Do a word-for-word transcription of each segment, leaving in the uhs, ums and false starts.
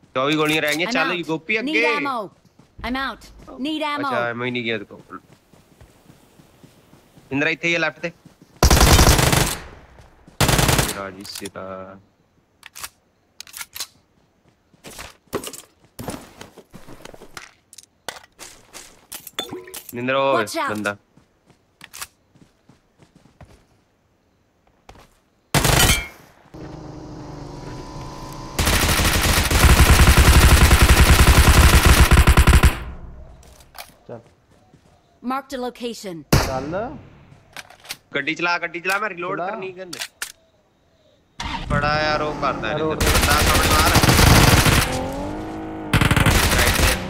चौबीस गोलियां रह गई। I'm चल out. गोपी Need अगे। ammo. I'm out. Need ammo. अच्छा मैं नहीं गया तो इंद्रा इथे ही है लेफ्ट ते राजी सीधा निंद्रा हो Watch out. बंदा चल Marked a location. चल गड्डी चला गड्डी चला मैं रिलोड चला। करनी गन बड़ा यार वो करता है रोड निंद्रा बंदा सामने मार राइट से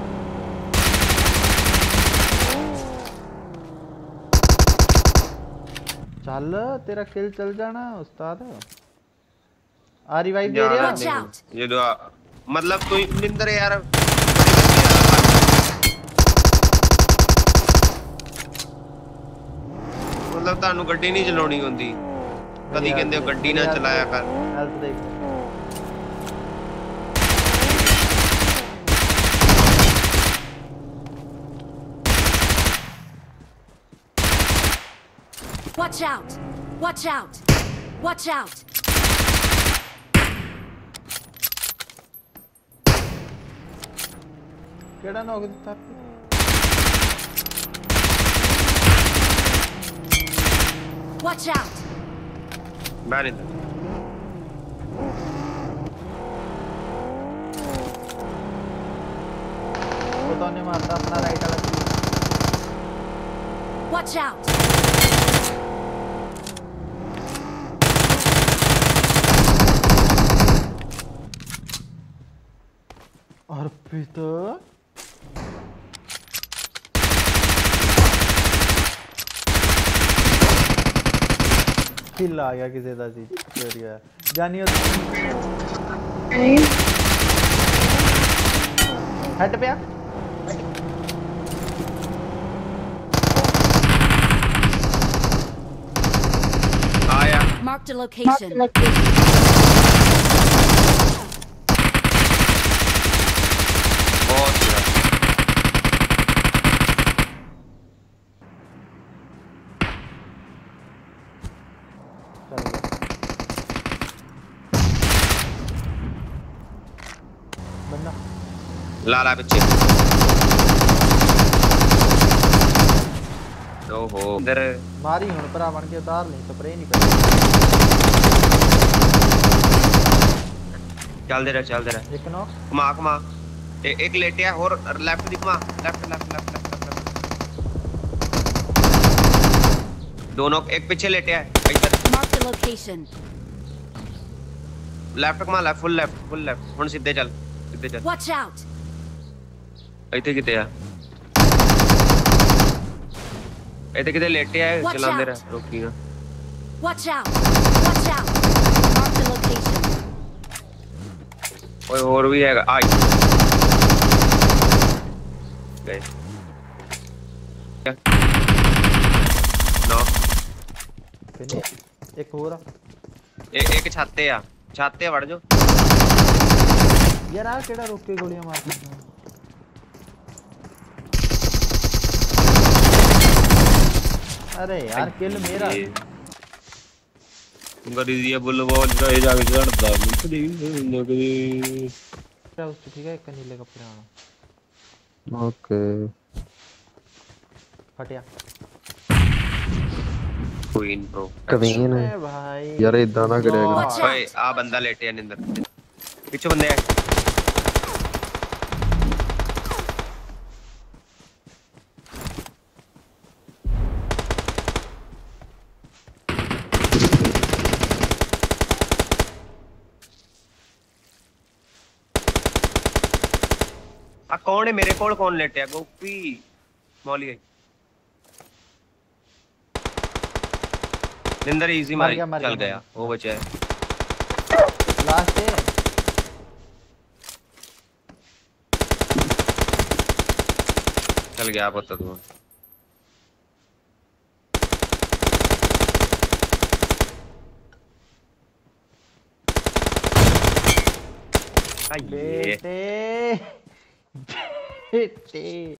चल तेरा किल चल जाना उस्ताद। आ रिवाइव दे जा रहा रहा Watch है out. ये दो मतलब तू निंद्रा यार मतलब तानू गड्डी नहीं चलाउणी हुंदी कदी कहंदे हो गड्डी ना चलाया कर हेल्थ देख Watch out. Watch out. Watch out. केड़ा नॉक दिता Watch out. बाहर निंद्रा वो तो ने मारता अपना राइट वाला किल। Watch out. और तो किल आ गया किसी दा सी बढ़िया जानी हो हट पे आ आया Marked a location. बहुत बुरा चल गया बंदा लाला बच्चे ओहो इधर मारी हुन भरा बन के उतार नहीं स्प्रे नहीं कर चल दे रहा चल दे रहा एक नॉक कमा कमा ए, एक लेटिया और लेफ्ट दिख कमा लेफ्ट लेफ्ट लेफ्ट लेफ्ट दोनों एक पीछे लेटिया है इधर Marked a location. लेफ्ट कमा left full left full left हुन सीधे चल सीधे चल Watch out. ਇੱਥੇ ਕਿਤੇ ਆ ਇੱਥੇ ਕਿਤੇ ਲੇਟਿਆ ਹੈ Watch ਚਲਾਉਂਦੇ out. ਰਹਿ ਰੋਕੀ ਨਾ Watch out. Watch out. Marked a location. ਓਏ ਹੋਰ ਵੀ ਹੈਗਾ ਆਈ ਗਏ ਨੋ फिनिश एक और एक एक छत ते आ छत ते वड़ जो यार आ केड़ा रोक के गोलियां मारता है अरे यार किल मेरा गरी दिया बुलबोल का ये जाके चढ़ता मुझे नगरी क्या उस ठीक है एक नीले कपड़े वाला ओके फटिया क्वीन ब्रो कवीन है ए भाई यार इदां ना करेगा Watch out. ओए आ बंदा लेटे है अंदर पीछे बंदे है आ कौन है मेरे कोल कौन लेटे है गोपी मौली है निंदर इजी मर मारी गया, मर चल गया, गया वो बचा है लास्ट है चल गया पता तू आइए बेटे बेटे